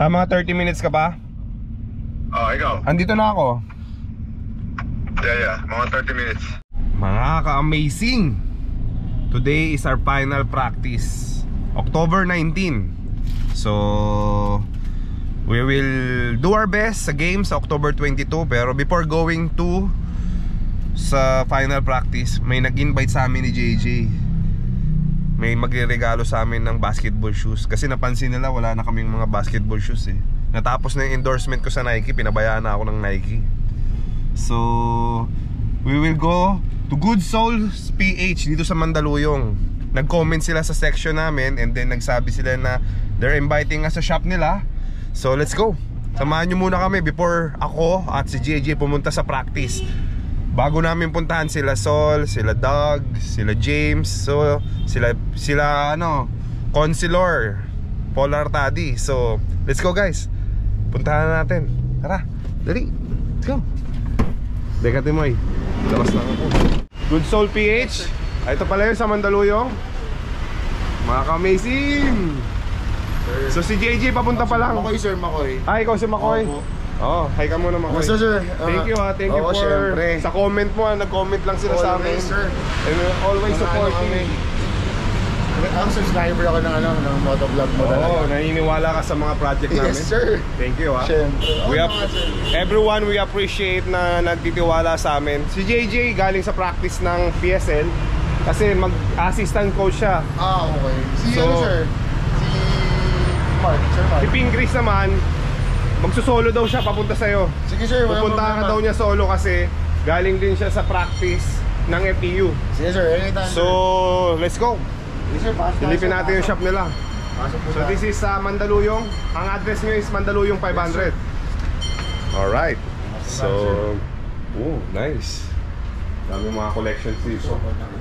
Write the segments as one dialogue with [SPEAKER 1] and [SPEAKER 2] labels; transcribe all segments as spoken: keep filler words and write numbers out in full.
[SPEAKER 1] Ha, mga thirty minutes ka pa?
[SPEAKER 2] Oh, ikaw?
[SPEAKER 1] Andito na ako.
[SPEAKER 2] Yeah, yeah, mga thirty minutes.
[SPEAKER 1] Mga ka-amazing! Today is our final practice, October nineteenth. So we will do our best sa game sa October twenty-two. Pero before going to sa final practice, may nag-invite sa amin ni J J. May magre-regalo sa amin ng basketball shoes. Kasi napansin nila wala na kaming mga basketball shoes eh. Natapos na yung endorsement ko sa Nike, pinabayaan na ako ng Nike. So we will go to Good Souls P H dito sa Mandaluyong. Nag-comment sila sa section namin, and then nagsabi sila na they're inviting us sa shop nila. So let's go. Samahan nyo muna kami before ako at si J J pumunta sa practice. Bago namin puntahan sila Sol, sila Doug, sila James, so sila sila ano, Consilor, Paul Artadi. So let's go guys. Puntahan na natin. Tara, dali. Let's go. Deka Timoy, labas lang ako. Good Soul P H. Ay, ito pala yun sa Mandaluyong. Mga ka-amazing. So si J J papunta pa lang.
[SPEAKER 3] Makoy sir, Makoy.
[SPEAKER 1] Ay, ikaw si Makoy. Oh, hi ka muna Makoy.
[SPEAKER 3] Basta sir, uh,
[SPEAKER 1] Thank you ha, thank you
[SPEAKER 3] oh,
[SPEAKER 1] for
[SPEAKER 3] syempre.
[SPEAKER 1] sa comment mo ha, nag-comment lang sila sa amin.
[SPEAKER 3] Always sir.
[SPEAKER 1] And we're always supporting me.
[SPEAKER 3] Ang subscriber ako ng ano, ng motovlog mo talaga.
[SPEAKER 1] Oo, naniniwala ka sa mga project namin.
[SPEAKER 3] Yes sir.
[SPEAKER 1] Thank you ha.
[SPEAKER 3] Syempre.
[SPEAKER 1] We
[SPEAKER 3] Oh,
[SPEAKER 1] ap-
[SPEAKER 3] mga sir.
[SPEAKER 1] everyone we appreciate na nagtitiwala sa amin. Si J J galing sa practice ng P S L kasi mag-assistant coach siya.
[SPEAKER 3] Ah, okay. Si
[SPEAKER 1] So,
[SPEAKER 3] ano sir? Si Mark, Sir Mark.
[SPEAKER 1] Si Ping Chris naman, magsusolo daw siya papunta sa'yo.
[SPEAKER 3] Sige sir, walang
[SPEAKER 1] Pupunta ka
[SPEAKER 3] problema.
[SPEAKER 1] daw niya solo kasi galing din siya sa practice ng F E U.
[SPEAKER 3] Sige sir, anytime.
[SPEAKER 1] So, let's go.
[SPEAKER 3] Sige sir, pasok.
[SPEAKER 1] Silipin natin yung shop nila.
[SPEAKER 3] Pasok po
[SPEAKER 1] So
[SPEAKER 3] tayo.
[SPEAKER 1] this is sa uh, Mandaluyong. Ang address nyo is Mandaluyong five hundred. Alright. So, oh, nice. Dami mga collections dito.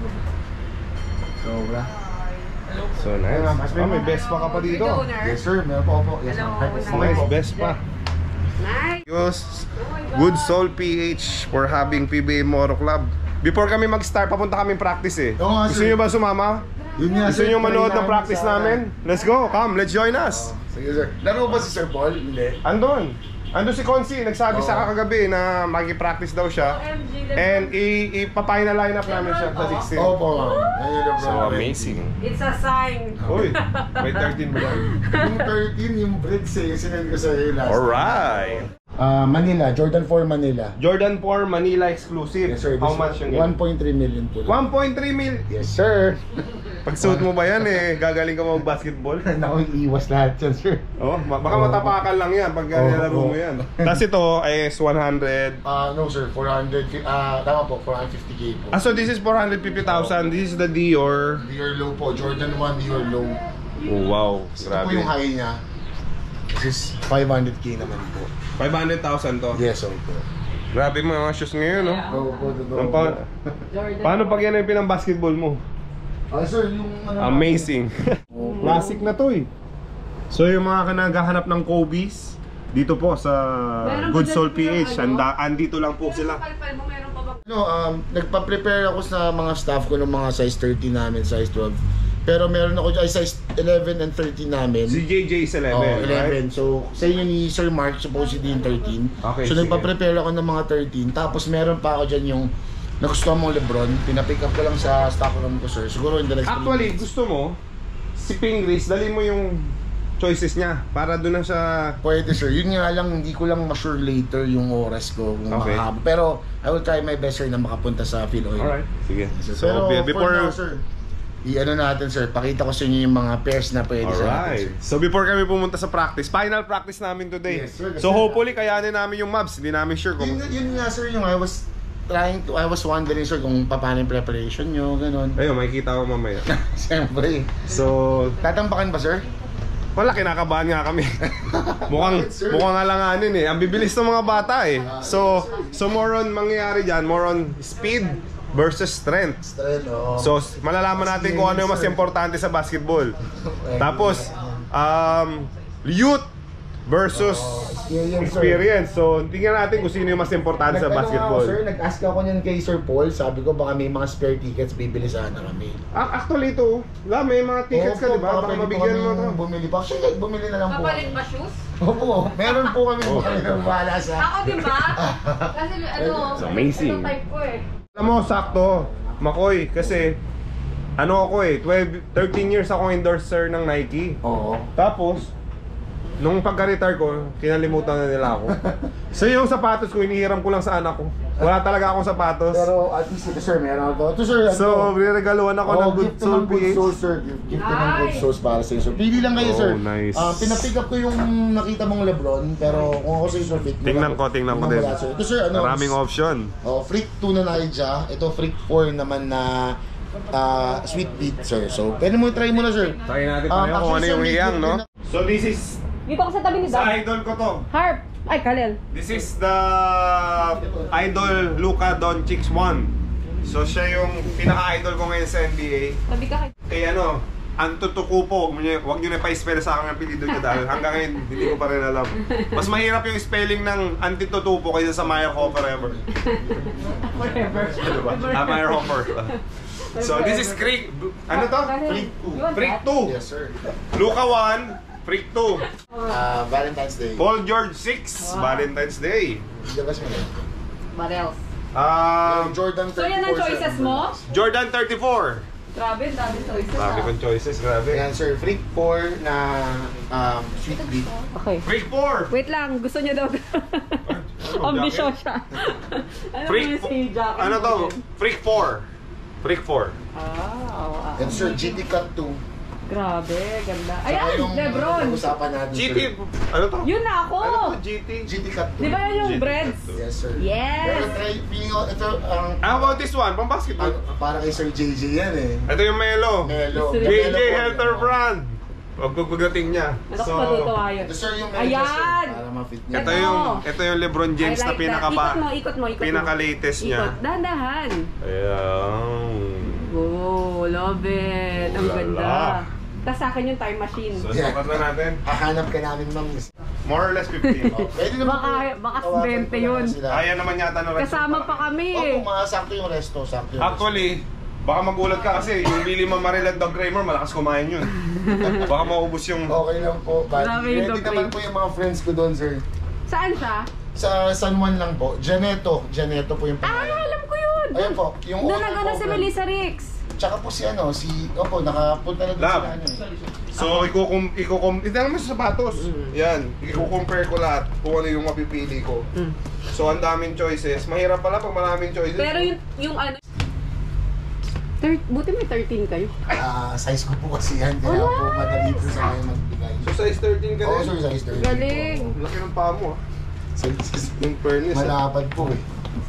[SPEAKER 3] Sobra.
[SPEAKER 1] So nice. Oh, may Vespa ka pa dito.
[SPEAKER 3] Yes sir, meron po po. Yes ma'am.
[SPEAKER 1] Nice Vespa.
[SPEAKER 4] Nice.
[SPEAKER 1] Good Soul P H for having P B A Moto Club. Before kami mag-start, papunta kami practice eh.
[SPEAKER 3] Oo nga,
[SPEAKER 1] Gusto
[SPEAKER 3] sir.
[SPEAKER 1] nyo ba sumama?
[SPEAKER 3] Yun nga,
[SPEAKER 1] Gusto
[SPEAKER 3] sir,
[SPEAKER 1] nyo manood
[SPEAKER 3] try
[SPEAKER 1] ng practice
[SPEAKER 3] sa-
[SPEAKER 1] namin? Let's go, come, let's join us.
[SPEAKER 3] Sige sir. Laro ba si Sir Paul? Hindi.
[SPEAKER 1] Andun. Andun si Consi, nagsabi
[SPEAKER 3] Oo.
[SPEAKER 1] sa kagabi na magi-practice daw siya. And i- ipapay na lineup namin siya sa sixteen.
[SPEAKER 3] Opo ma'am. Ayun yung
[SPEAKER 1] So
[SPEAKER 3] bro.
[SPEAKER 1] amazing.
[SPEAKER 4] It's a sign.
[SPEAKER 1] Uy, may thirteen ba yan?
[SPEAKER 3] Yung thirteen, yung breads eh. Sinend ko sa iyo last.
[SPEAKER 1] Alright.
[SPEAKER 3] Ah, Manila, Jordan four Manila.
[SPEAKER 1] Jordan four Manila exclusive.
[SPEAKER 3] Yes sir.
[SPEAKER 1] How
[SPEAKER 3] this
[SPEAKER 1] much yung
[SPEAKER 3] one point three million po.
[SPEAKER 1] one point three mil.
[SPEAKER 3] Yes sir.
[SPEAKER 1] Pag suit mo ba yan eh, gagaling ka mag-basketball?
[SPEAKER 3] Naku, iwas lahat yan sir.
[SPEAKER 1] Oh, ma- baka
[SPEAKER 3] Oo.
[SPEAKER 1] matapakan lang yan pag
[SPEAKER 3] Oo,
[SPEAKER 1] nilaro mo
[SPEAKER 3] oo.
[SPEAKER 1] yan. Tapos ito is one hundred.
[SPEAKER 3] Ah, no sir, four hundred, ah, tama po, four hundred fifty K po.
[SPEAKER 1] Ah, so this is four hundred fifty thousand. This is the Dior.
[SPEAKER 3] Dior low po, Jordan one Dior low.
[SPEAKER 1] Oh, wow,
[SPEAKER 3] Ito po
[SPEAKER 1] grabe.
[SPEAKER 3] yung high niya. This is five hundred K naman po.
[SPEAKER 1] five hundred thousand to.
[SPEAKER 3] Yes, sir po.
[SPEAKER 1] Grabe mga shoes ngayon, no?
[SPEAKER 3] Oo po, totoo.
[SPEAKER 1] Ang pa- Paano pag yan yung pinang-basketball mo?
[SPEAKER 3] Ah, sir, yung ano
[SPEAKER 1] Amazing. Classic na to eh. So yung mga naghahanap ng Kobe's dito po sa Good Soul P H, anda, andito lang po sila.
[SPEAKER 4] Palpal mo, meron pa ba?
[SPEAKER 3] No, um, nagpa-prepare ako sa mga staff ko ng mga size thirteen namin, size twelve. Pero meron ako dyan, ay size eleven and thirteen namin.
[SPEAKER 1] Si J J is eleven,
[SPEAKER 3] Oh, eleven.
[SPEAKER 1] right?
[SPEAKER 3] So, sa inyo ni Sir Mark, supposedly yung thirteen.
[SPEAKER 1] Okay,
[SPEAKER 3] so,
[SPEAKER 1] sige.
[SPEAKER 3] nagpa-prepare ako ng mga thirteen. Tapos, meron pa ako dyan yung nagustuhan mong Lebron. Pinapick up ko lang sa stock room ko, sir. Siguro in the next
[SPEAKER 1] Actually,
[SPEAKER 3] three weeks.
[SPEAKER 1] gusto mo, si Pingris, dali mo yung choices niya para doon na sa...
[SPEAKER 3] Pwede, sir. Yun nga lang, hindi ko lang ma-sure later yung oras ko kung
[SPEAKER 1] Okay.
[SPEAKER 3] makahaba. Pero, I will try my best, sir, na makapunta sa Phil Oil.
[SPEAKER 1] Alright, sige.
[SPEAKER 3] So,
[SPEAKER 1] So,
[SPEAKER 3] Pero,
[SPEAKER 1] be- before...
[SPEAKER 3] for now, sir, i-ano natin, sir. Pakita ko sa inyo yung mga pairs na pwede sa atin,
[SPEAKER 1] Alright.
[SPEAKER 3] sir.
[SPEAKER 1] So before kami pumunta sa practice, final practice namin today.
[SPEAKER 3] Yes, sir.
[SPEAKER 1] So hopefully kayanin namin yung mabs. Hindi namin sure kung...
[SPEAKER 3] Yun, yun nga, sir, yung I was trying to, I was wondering, sir, kung paano yung preparation nyo, ganun.
[SPEAKER 1] Ayun, makikita ko mamaya.
[SPEAKER 3] Siyempre.
[SPEAKER 1] So,
[SPEAKER 3] Tatambakan ba, sir?
[SPEAKER 1] wala, kinakabahan nga kami. mukhang,
[SPEAKER 3] Bakit, sir?
[SPEAKER 1] mukhang alanganin eh. Ang bibilis ng mga bata eh. So, so more on mangyayari dyan, more on speed versus strength.
[SPEAKER 3] Strength, oo.
[SPEAKER 1] So, malalaman natin kung ano yung mas importante sa basketball. Tapos, um, youth versus
[SPEAKER 3] Yun, yun, sir.
[SPEAKER 1] experience. So, tingnan natin kung sino yung mas importante sa
[SPEAKER 3] Nag-ano
[SPEAKER 1] basketball.
[SPEAKER 3] Ako, sir, nag-ask ako niyan kay Sir Paul. Sabi ko baka may mga spare tickets, bibili sana kami.
[SPEAKER 1] Ah, actually ito, la, may mga tickets ka, di ba? Baka mabigyan mo ito.
[SPEAKER 3] Bumili pa. Actually, bumili na lang po.
[SPEAKER 4] Papalit ba shoes?
[SPEAKER 3] Opo, meron po kami
[SPEAKER 1] Oh.
[SPEAKER 3] kami ng bahala sa...
[SPEAKER 4] Ako din ba? Kasi ano,
[SPEAKER 1] It's amazing.
[SPEAKER 4] ito type ko eh.
[SPEAKER 1] Alam mo, sakto, Makoy, kasi ano ako eh, twelve, thirteen years akong endorser ng Nike.
[SPEAKER 3] Oo.
[SPEAKER 1] Tapos, nung pagka-retire ko, kinalimutan na nila ako. So yung sapatos ko, inihiram ko lang sa anak ko. Wala talaga akong sapatos.
[SPEAKER 3] Pero at least ito, sir, meron ako. Ito, sir,
[SPEAKER 1] So, niregaluhan ako ng Good
[SPEAKER 3] gift
[SPEAKER 1] Soul
[SPEAKER 3] ng Good
[SPEAKER 1] P H.
[SPEAKER 3] Soul, sir. Gift gift ng Good
[SPEAKER 4] Nice.
[SPEAKER 3] Souls para sa iyo, sir. Pili lang kayo,
[SPEAKER 1] Oh,
[SPEAKER 3] sir.
[SPEAKER 1] nice.
[SPEAKER 3] Ah, pinapick up ko yung nakita mong Lebron, pero kung ako sa iyo, sir, fit mo
[SPEAKER 1] Tingnan
[SPEAKER 3] lang.
[SPEAKER 1] ko, tingnan ko
[SPEAKER 3] Tingnan
[SPEAKER 1] din.
[SPEAKER 3] mo lahat, sir. Ito, sir, ano?
[SPEAKER 1] Maraming option.
[SPEAKER 3] Oh, Freak two na Naija. Ito, Freak four naman na ah, Sweet Beat, sir. So, pwede mo try mo na, sir.
[SPEAKER 1] Try natin
[SPEAKER 3] Um,
[SPEAKER 1] tayo kung ano
[SPEAKER 3] actually,
[SPEAKER 1] yung
[SPEAKER 3] sir, may
[SPEAKER 1] hiyang,
[SPEAKER 3] gift
[SPEAKER 1] no?
[SPEAKER 3] din
[SPEAKER 1] So this is,
[SPEAKER 4] Dito ako sa tabi ni
[SPEAKER 1] sa
[SPEAKER 4] Dad.
[SPEAKER 1] idol ko to.
[SPEAKER 4] Harp. Ay, Kalel.
[SPEAKER 1] This is the idol Luka Doncic one. So siya yung pinaka-idol ko ngayon sa N B A.
[SPEAKER 4] Tabi ka kay...
[SPEAKER 1] Eh ano, Antetokounmpo, huwag niyo, huwag niyo na pa-spell sa akin ang apelyido niya dahil hanggang ngayon hindi ko pa rin alam. Mas mahirap yung spelling ng Antetokounmpo kaysa sa Meyerhofer ever.
[SPEAKER 4] Forever.
[SPEAKER 1] Ano ba? Ah, Meyerhofer. So this is Freak, ano to?
[SPEAKER 3] Freak two.
[SPEAKER 4] You want
[SPEAKER 1] Freak
[SPEAKER 4] that?
[SPEAKER 1] two.
[SPEAKER 3] Yes, sir.
[SPEAKER 1] Luka one, Freak two.
[SPEAKER 3] Ah, Valentine's Day.
[SPEAKER 1] Paul George six,
[SPEAKER 4] Wow.
[SPEAKER 1] Valentine's Day.
[SPEAKER 3] Labas mo na.
[SPEAKER 4] What else?
[SPEAKER 1] Um,
[SPEAKER 3] Jordan
[SPEAKER 4] So yan ang choices mo?
[SPEAKER 1] Jordan thirty-four.
[SPEAKER 4] Grabe, dami choices
[SPEAKER 1] Dami
[SPEAKER 4] ah.
[SPEAKER 1] kong choices, grabe.
[SPEAKER 3] Ayan, sir. Freak four na um, Sweet Beat.
[SPEAKER 4] Okay.
[SPEAKER 1] Freak four.
[SPEAKER 4] Wait lang, gusto niya daw. Ambisyon siya. Ano
[SPEAKER 1] Freak
[SPEAKER 4] mo si Jack?
[SPEAKER 1] Ano to? Freak four. Freak four.
[SPEAKER 4] Ah,
[SPEAKER 3] And sir, G T Cut two.
[SPEAKER 4] grabe, ganda.
[SPEAKER 3] Saka
[SPEAKER 4] Ayan,
[SPEAKER 3] yung
[SPEAKER 4] Lebron.
[SPEAKER 3] Usapan natin,
[SPEAKER 1] G T,
[SPEAKER 3] sir.
[SPEAKER 1] ano to?
[SPEAKER 4] Yun na ako.
[SPEAKER 1] Ano to? G T?
[SPEAKER 3] G T Cut two.
[SPEAKER 4] Di ba yan yung
[SPEAKER 1] G T
[SPEAKER 4] breads?
[SPEAKER 1] cut to.
[SPEAKER 3] Yes, sir.
[SPEAKER 4] Yes.
[SPEAKER 3] Pero try, feeling ko, ito, ang...
[SPEAKER 1] How about this one? Pang basketball.
[SPEAKER 3] Ano, para kay Sir J J yan eh.
[SPEAKER 1] Ito yung Melo.
[SPEAKER 3] Melo.
[SPEAKER 4] J J
[SPEAKER 1] J J
[SPEAKER 3] Melo po,
[SPEAKER 1] Helter
[SPEAKER 3] yan.
[SPEAKER 1] Brand. Huwag ko pagdating niya.
[SPEAKER 4] Ano ko matutuwa yun?
[SPEAKER 3] Ito sir yung Melo
[SPEAKER 4] Ayan!
[SPEAKER 3] sir. Para ma-fit niya.
[SPEAKER 1] Ito yung ito yung LeBron James
[SPEAKER 4] I
[SPEAKER 1] na
[SPEAKER 4] like
[SPEAKER 1] pinaka
[SPEAKER 4] that. Ikot mo, ikot mo, ikot mo.
[SPEAKER 1] pinaka-latest niya.
[SPEAKER 4] Ikot, dahan-dahan.
[SPEAKER 1] Ayan.
[SPEAKER 4] Oh, love it. Ang
[SPEAKER 1] Lala.
[SPEAKER 4] ganda. Tapos sa akin yung time machine.
[SPEAKER 1] So, sukat na natin.
[SPEAKER 3] Hahanap ka namin ma'am.
[SPEAKER 1] More or less fifteen.
[SPEAKER 3] Oh, pwede naman
[SPEAKER 4] Baka-
[SPEAKER 3] po.
[SPEAKER 4] baka
[SPEAKER 3] Tawagan
[SPEAKER 4] twenty
[SPEAKER 3] ko naman
[SPEAKER 4] yun.
[SPEAKER 3] sila.
[SPEAKER 1] Kaya naman yata na
[SPEAKER 4] Kasama pa kami
[SPEAKER 3] Opo,
[SPEAKER 4] eh.
[SPEAKER 3] mga sakto yung resto. Sakto yung
[SPEAKER 1] Actually, baka magulat ka kasi yung Billy Mamaril at Doug Kramer, malakas kumain yun. Baka maubos yung...
[SPEAKER 3] resto. Okay lang po. Buddy.
[SPEAKER 4] Grabe yung
[SPEAKER 3] Ready
[SPEAKER 4] dog
[SPEAKER 3] naman
[SPEAKER 4] breed.
[SPEAKER 3] po yung mga friends ko doon sir.
[SPEAKER 4] Saan siya?
[SPEAKER 3] Sa San Juan lang po. Janeto. Janeto po yung
[SPEAKER 4] Ah,
[SPEAKER 3] pangalan.
[SPEAKER 4] alam ko yun.
[SPEAKER 3] Ayun po. Yung
[SPEAKER 4] Doon
[SPEAKER 3] owner
[SPEAKER 4] nag-ano
[SPEAKER 3] po,
[SPEAKER 4] si
[SPEAKER 3] friend.
[SPEAKER 4] Melissa Ricks.
[SPEAKER 3] Tsaka po si ano, si... Opo, nakapunta na doon
[SPEAKER 1] Lab.
[SPEAKER 3] sila ano eh.
[SPEAKER 1] So, ikukum... ikukum ito naman sa sapatos. Yan. Ikukompare ko lahat kung ano yung mapipili ko.
[SPEAKER 4] Mm.
[SPEAKER 1] So, ang daming choices. Mahirap pala pag maraming choices.
[SPEAKER 4] Pero yung, yung ano... Thir- buti may thirteen kayo.
[SPEAKER 3] Ah, size ko po kasi yan. Kaya
[SPEAKER 4] Wala.
[SPEAKER 3] po madali po sa akin magbigay.
[SPEAKER 1] So, size thirteen ka
[SPEAKER 3] Oo
[SPEAKER 1] din?
[SPEAKER 3] sir, size thirty.
[SPEAKER 4] Galing.
[SPEAKER 3] po.
[SPEAKER 1] Laki ng paa mo ah.
[SPEAKER 3] Size
[SPEAKER 1] Yung fairness ah.
[SPEAKER 3] malapad po eh.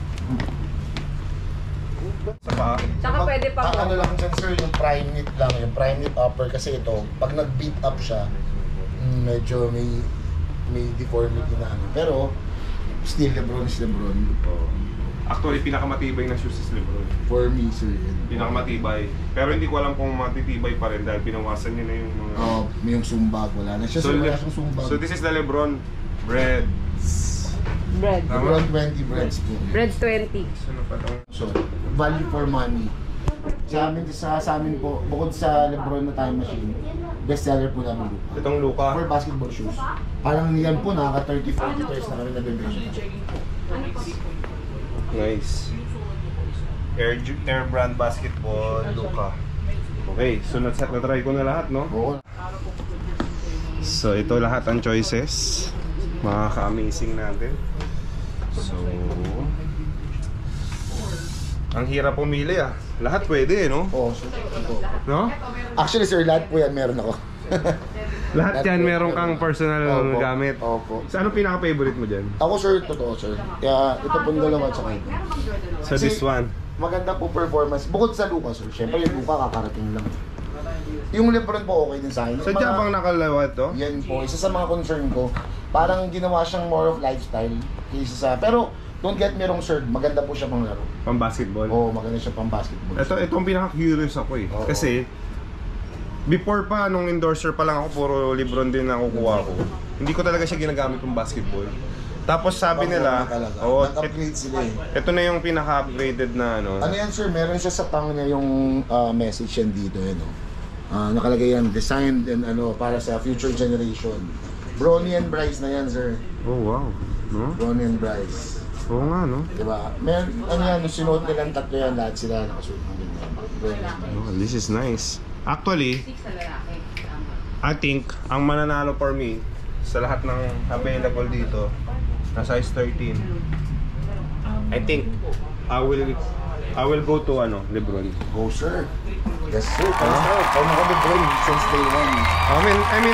[SPEAKER 1] Sa paa.
[SPEAKER 4] Tsaka pwede pa
[SPEAKER 3] Ang ano
[SPEAKER 4] po.
[SPEAKER 3] lang dyan sir, yung prime knit lang, yung prime knit upper kasi ito, pag nag-beat up siya, mm, medyo may may deformity na ano. Pero, still Lebron is Lebron.
[SPEAKER 1] Actually, pinakamatibay na shoes is LeBron.
[SPEAKER 3] For me sir, yun.
[SPEAKER 1] Pinakamatibay. Pero hindi ko alam kung matitibay pa rin dahil binawasan niya na yung mga...
[SPEAKER 3] Oh, may yung sumbag, wala na siya
[SPEAKER 1] So,
[SPEAKER 3] sir, wala
[SPEAKER 1] le-
[SPEAKER 3] siyang sumbag.
[SPEAKER 1] so this is the LeBron Breads.
[SPEAKER 4] Bread.
[SPEAKER 1] Tama?
[SPEAKER 3] Lebron twenty breads po.
[SPEAKER 4] Breads twenty.
[SPEAKER 1] Ano pa itong...
[SPEAKER 3] So, value for money. Sa amin, sa, sa amin po, bukod sa Lebron na time machine, best seller po namin dito.
[SPEAKER 1] Itong Luka.
[SPEAKER 3] For basketball shoes. Parang yan po, nakaka thirty to forty pairs na kami nabibili.
[SPEAKER 1] Nice. Air, Ju- Air Brand Basketball Luka. Okay, so na na-try ko na lahat, no?
[SPEAKER 3] Oo.
[SPEAKER 1] So ito lahat ang choices. Mga ka-amazing natin. So ang hirap pumili ah. Lahat pwede, no?
[SPEAKER 3] Oo, sir. Ito.
[SPEAKER 1] No?
[SPEAKER 3] Actually, sir, lahat po yan meron ako.
[SPEAKER 1] Lahat yan meron kang personal
[SPEAKER 3] Opo.
[SPEAKER 1] gamit.
[SPEAKER 3] Opo.
[SPEAKER 1] So anong pinaka-favorite mo dyan?
[SPEAKER 3] Ako, sir, totoo, sir. Kaya ito pong dalawa at saka ito.
[SPEAKER 1] So
[SPEAKER 3] Kasi-
[SPEAKER 1] this one.
[SPEAKER 3] Maganda po performance. Bukod sa Luka, sir. Siyempre, yung Luka kakarating lang. Yung Lebron po okay din sa akin. Yung
[SPEAKER 1] So
[SPEAKER 3] mga-
[SPEAKER 1] dyan bang nakalawa to?
[SPEAKER 3] Yan po, isa sa mga concern ko. Parang ginawa siyang more of lifestyle kaysa sa... Pero, don't get me wrong, sir. Maganda po siya pang laro.
[SPEAKER 1] Pang basketball?
[SPEAKER 3] Oo, maganda siya pang basketball.
[SPEAKER 1] Ito, itong pinaka-curious ako eh.
[SPEAKER 3] Oo.
[SPEAKER 1] Kasi, before pa, nung endorser pa lang ako, puro Lebron din nakukuha ko. Hindi ko talaga siya ginagamit pang basketball. Tapos sabi nila, oh,
[SPEAKER 3] nag-upgrade sila eh.
[SPEAKER 1] ito na yung pinaka-upgraded na ano.
[SPEAKER 3] Ano yan sir, meron siya sa pang niya yung uh, message yan dito, yun, oh. Uh, nakalagay yan, designed and ano, para sa future generation. Bronny and Bryce na yan sir.
[SPEAKER 1] Oh wow, no?
[SPEAKER 3] Bronny and Bryce.
[SPEAKER 1] Oo nga, no?
[SPEAKER 3] Diba? Meron, ano yan, sinuot nilang tatlo yan, lahat sila nakasuot ng ganyan.
[SPEAKER 1] Oh, this is nice. Actually, I think, ang mananalo for me, sa lahat ng available dito, na size thirteen, I think, I will, I will go to, ano, LeBron.
[SPEAKER 3] Go sir. Yes sir, come sir. Come ako LeBron since day one.
[SPEAKER 1] I mean, I mean,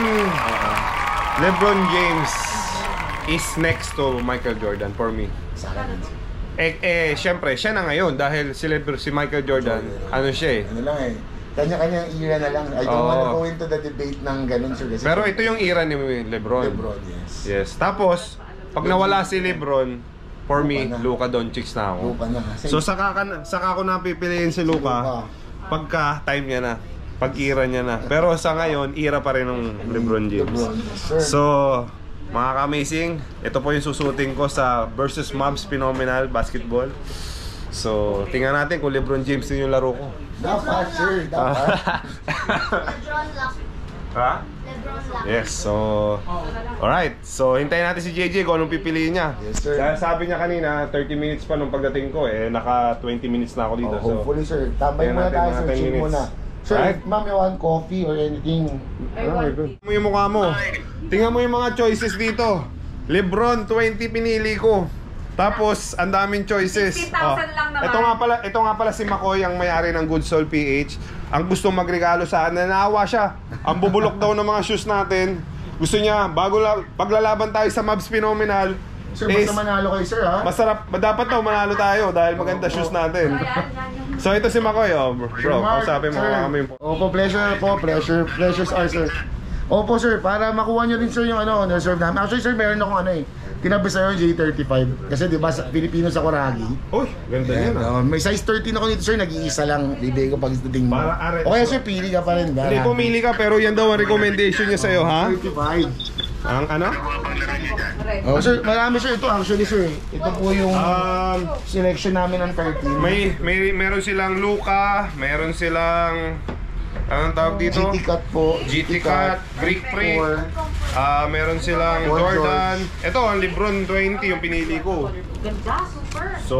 [SPEAKER 1] LeBron James is next to Michael Jordan for me.
[SPEAKER 3] Sa akin.
[SPEAKER 1] Eh, eh, syempre, siya na ngayon dahil si, Lebron, si Michael Jordan, ano siya eh.
[SPEAKER 3] Ano lang eh. Kanya-kanyang era na lang. I don't
[SPEAKER 1] Oo.
[SPEAKER 3] wanna go into the debate ng ganun sir. Kasi
[SPEAKER 1] Pero ito yung era ni LeBron.
[SPEAKER 3] LeBron, yes.
[SPEAKER 1] Yes. Tapos, pag nawala si LeBron, for me,
[SPEAKER 3] Luka na.
[SPEAKER 1] Luka Doncic na ako.
[SPEAKER 3] Luka na. Kasi
[SPEAKER 1] So saka, ka, na- saka ko na pipiliin si Luka pagka time niya na. Pag era niya na. Pero sa ngayon, era pa rin ng LeBron James.
[SPEAKER 3] LeBron, yes, sir.
[SPEAKER 1] So, mga ka-amazing, ito po yung susuting ko sa versus Mavs Phenomenal Basketball. So, tingnan natin kung LeBron James din yung laro ko.
[SPEAKER 3] Dapat sir, dapat.
[SPEAKER 5] Lebron Lock.
[SPEAKER 1] Ha?
[SPEAKER 5] Lebron Lock.
[SPEAKER 1] Yes, so alright, so hintayin natin si J J kung anong pipiliin niya.
[SPEAKER 3] Yes, sir.
[SPEAKER 1] Dahil sabi niya kanina, thirty minutes pa nung pagdating ko, eh naka twenty minutes na ako dito.
[SPEAKER 3] Oh, hopefully sir. Tambay
[SPEAKER 1] Tingnan
[SPEAKER 3] muna
[SPEAKER 1] natin
[SPEAKER 3] tayo
[SPEAKER 1] mga
[SPEAKER 3] sir,
[SPEAKER 1] ten
[SPEAKER 3] chill
[SPEAKER 1] minutes.
[SPEAKER 3] muna. Sir,
[SPEAKER 1] Right?
[SPEAKER 3] ma'am, you want coffee or anything?
[SPEAKER 1] So, oh, tingnan mo yung mukha mo. Tingnan mo yung mga choices dito. LeBron, twenty pinili ko. Tapos, ang daming choices.
[SPEAKER 4] fifty thousand lang naman.
[SPEAKER 1] Ito nga pala, ito nga pala si Makoy, ang may-ari ng Good Soul P H. Ang gusto magregalo sa akin, nanawa siya. Ang bubulok daw ng mga shoes natin. Gusto niya, bago la, paglalaban tayo sa Mavs Phenomenal,
[SPEAKER 3] Sir,
[SPEAKER 1] is,
[SPEAKER 3] basta manalo kayo sir ha?
[SPEAKER 1] masarap, dapat daw manalo tayo dahil maganda shoes natin. So ito si Makoy, oh, bro,
[SPEAKER 3] Mark,
[SPEAKER 1] kausapin mo
[SPEAKER 3] sir.
[SPEAKER 1] kami.
[SPEAKER 3] Opo, pleasure po, pleasure. Pleasures are sir. Opo sir, para makuha nyo rin sir yung ano, reserve namin. Actually sir, meron akong ano eh. Tinabi sa'yo J thirty-five. Kasi di ba sa Pilipino sa Kuragi.
[SPEAKER 1] Uy, ganda
[SPEAKER 3] Ayan,
[SPEAKER 1] yan ah.
[SPEAKER 3] oh, may size thirteen ako dito sir, nag-iisa lang. Bibigay ko pag dating mo.
[SPEAKER 1] Para are-
[SPEAKER 3] O kaya sir, pili ka pa rin. ba?
[SPEAKER 1] Hindi pumili ka pero yan daw ang recommendation niya sa'yo, ha?
[SPEAKER 3] thirty-five.
[SPEAKER 1] Ang ano?
[SPEAKER 3] Oh sir, marami sir ito actually sir. Ito po yung
[SPEAKER 1] Um,
[SPEAKER 3] selection namin ng thirteen.
[SPEAKER 1] may, may meron silang Luka, meron silang anong tawag dito?
[SPEAKER 3] G T Cut po.
[SPEAKER 1] G T Cut, Greek Freak.
[SPEAKER 3] Four.
[SPEAKER 1] Ah, meron silang
[SPEAKER 3] Four
[SPEAKER 1] Jordan. Ito ang LeBron twenty yung pinili ko.
[SPEAKER 4] Ganda, super.
[SPEAKER 1] So,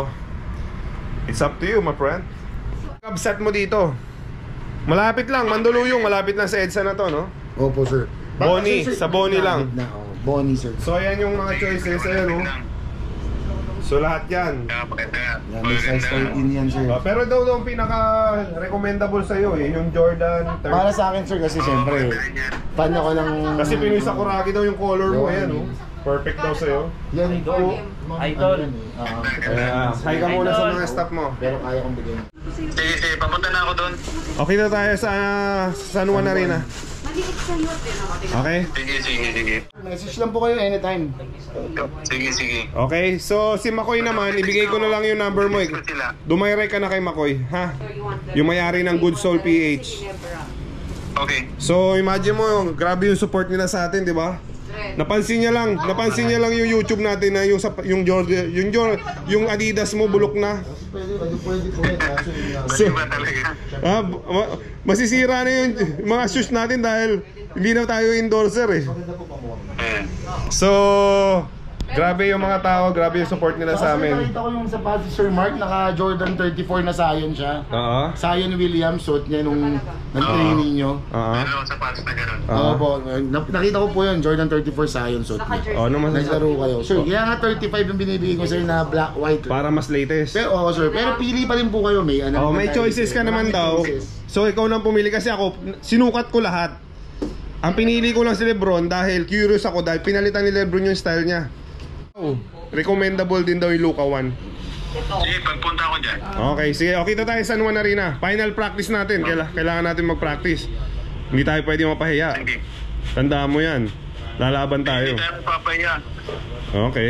[SPEAKER 1] it's up to you, my friend. Kabsat mo dito. Malapit lang, Mandaluyong, malapit lang sa EDSA na to, no?
[SPEAKER 3] Opo sir.
[SPEAKER 1] Bonnie,
[SPEAKER 3] Sir, sir,
[SPEAKER 1] sa Bonnie lang.
[SPEAKER 3] Na, oh, Bonnie sir.
[SPEAKER 1] So, ayan yung mga choices, ayan, no? So, lahat yan.
[SPEAKER 2] Kaya maganda.
[SPEAKER 3] Yan, may size thirteen yan sir.
[SPEAKER 1] Ah, pero daw daw ang pinaka-recommendable sa'yo eh, yung Jordan thirty.
[SPEAKER 3] Para sa akin sir kasi siyempre fan ako ng
[SPEAKER 1] Kasi Pinoy Sakuragi daw yung color mo, ayan, no? Perfect daw sa'yo.
[SPEAKER 3] yan po.
[SPEAKER 6] Idol.
[SPEAKER 3] Ano yan eh, ah,
[SPEAKER 1] Kaya, hi ka muna sa mga staff mo.
[SPEAKER 3] pero kaya kong bigyan.
[SPEAKER 2] Sige, sige. Papunta na ako doon.
[SPEAKER 1] Okay na tayo sa San Juan Arena.
[SPEAKER 4] Maliit sa iyo, pero
[SPEAKER 1] Okay?
[SPEAKER 2] Sige, sige, sige.
[SPEAKER 3] Message lang po kayo anytime.
[SPEAKER 2] Sige, sige.
[SPEAKER 1] Okay, so si Makoy naman, ibigay ko na lang yung number mo. Eh.
[SPEAKER 2] Gusto sila.
[SPEAKER 1] Dumayray ka na kay Makoy, ha? Yung may-ari ng Good Soul P H.
[SPEAKER 2] Okay.
[SPEAKER 1] So imagine mo, grabe yung support nila sa atin, di ba? Napansin niya lang, napansin niya lang yung YouTube natin na yung sa- yung Jordan, yung Jordan, yung Adidas mo bulok na.
[SPEAKER 3] Pwede, pwede, pwede po yan. Kaso yun lang.
[SPEAKER 1] So,
[SPEAKER 2] Iba talaga.
[SPEAKER 1] ah, ma- masisira na yung mga shoes natin dahil hindi na tayo endorser eh.
[SPEAKER 3] Maganda po pa mo.
[SPEAKER 2] Eh.
[SPEAKER 1] So, grabe yung mga tao, grabe yung support nila sa amin.
[SPEAKER 3] Nakita ko yung sapatos si Sir Mark, naka Jordan thirty-four na Zion siya.
[SPEAKER 1] Oo.
[SPEAKER 3] Zion Williams, suot niya nung nag-training nyo.
[SPEAKER 1] Oo.
[SPEAKER 2] Meron ako sa patos na gano'n.
[SPEAKER 1] Ah.
[SPEAKER 3] Oo po, na- nakita ko po yun, Jordan thirty-four Zion suot niya.
[SPEAKER 1] Oh, ano mas
[SPEAKER 3] Naglaro kayo. Sir, kaya nga thirty-five yung binibigay ko sir na black, white.
[SPEAKER 1] para mas latest.
[SPEAKER 3] Pero oo sir, pero pili pa rin po kayo, may ano.
[SPEAKER 1] Oh,
[SPEAKER 3] naman
[SPEAKER 1] may
[SPEAKER 3] tayo,
[SPEAKER 1] choices
[SPEAKER 3] sir.
[SPEAKER 1] ka naman
[SPEAKER 3] Maraming
[SPEAKER 1] daw.
[SPEAKER 3] choices.
[SPEAKER 1] So ikaw nang pumili kasi ako, sinukat ko lahat. Ang pinili ko lang si LeBron dahil curious ako dahil pinalitan ni LeBron yung style niya. Oh, recommendable din daw yung Luka one.
[SPEAKER 2] Sige, pagpunta ako dyan.
[SPEAKER 1] Okay, sige. Okay na tayo sa San Juan Arena. Final practice natin. Kaila- Kailangan natin mag-practice. Hindi tayo pwede mapahiya.
[SPEAKER 2] Sige.
[SPEAKER 1] Tandaan mo yan. Lalaban tayo.
[SPEAKER 2] Hindi tayo papaya.
[SPEAKER 1] Okay.